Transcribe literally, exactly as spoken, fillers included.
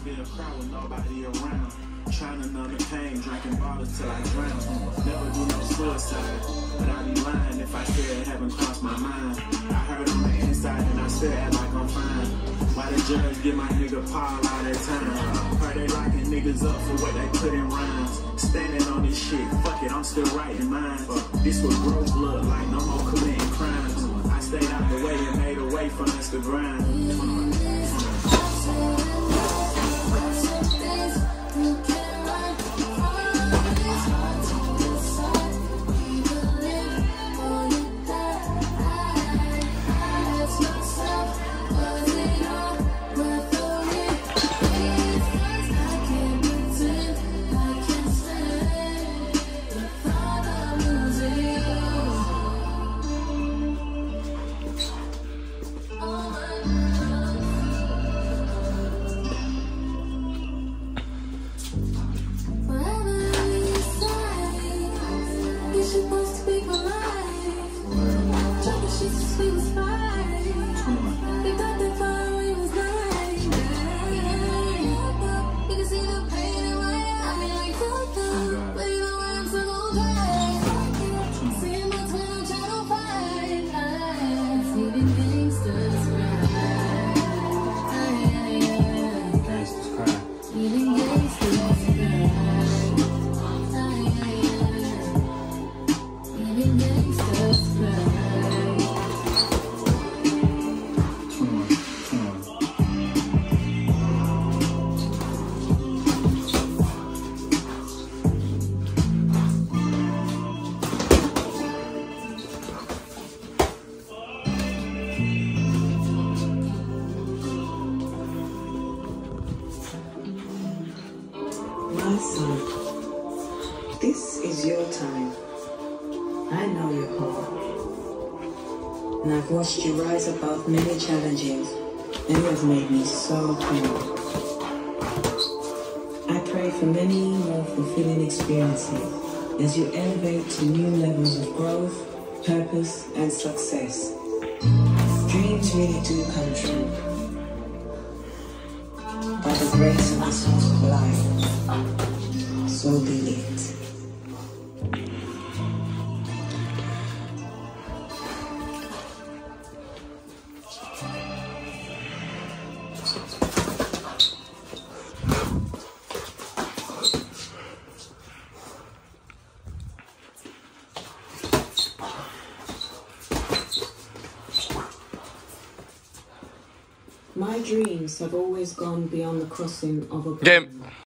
be a crowd with nobody around. Trying to numb the pain, drinking bottles till I drown. Never do no suicide, but I'd be lying if I said it haven't crossed my mind. I heard on the inside and I still act like I'm fine. Why the judge give my nigga Paul all that time? Heard they locking niggas up for what they put in rhymes. Standing on this shit, fuck it, I'm still writing mine. This was road blood, like no more committing crimes. I stayed out the way and made a way for us to grind. My son, this is your time. I know your heart. And I've watched you rise above many challenges, and you have made me so proud. I pray for many more fulfilling experiences as you elevate to new levels of growth, purpose, and success. Dreams really do come true. By the grace of the source of life, so be it. My dreams have always gone beyond the crossing of a Game.